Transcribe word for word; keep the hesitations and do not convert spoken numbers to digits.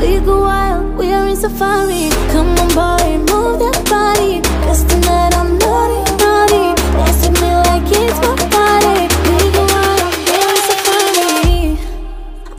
We go wild, we are in safari. Come on boy,